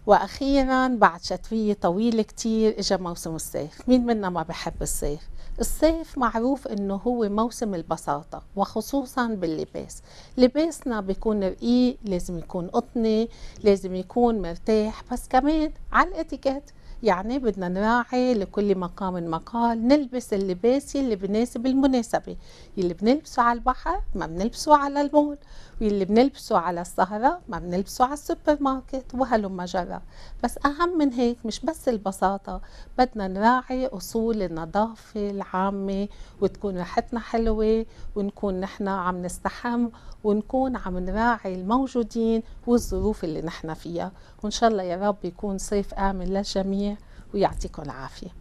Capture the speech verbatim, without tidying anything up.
وأخيرا بعد شتوية طويلة كتير إجا موسم الصيف. مين منا ما بحب الصيف؟ الصيف معروف إنه هو موسم البساطة وخصوصا باللباس. لباسنا بيكون رقيق، لازم يكون قطني، لازم يكون مرتاح، بس كمان على الاتيكيت. يعني بدنا نراعي لكل مقام مقال، نلبس اللباس اللي بناسب المناسبة. اللي بنلبسه على البحر ما بنلبسه على المول، واللي بنلبسه على السهرة ما بنلبسه على السوبر ماركت، وهلم جرى. بس أهم من هيك مش بس البساطة، بدنا نراعي أصول النظافة العامة، وتكون ريحتنا حلوة، ونكون نحنا عم نستحم، ونكون عم نراعي الموجودين والظروف اللي نحنا فيها. وإن شاء الله يا رب يكون صيف آمن للجميع، ويعطيكم العافية.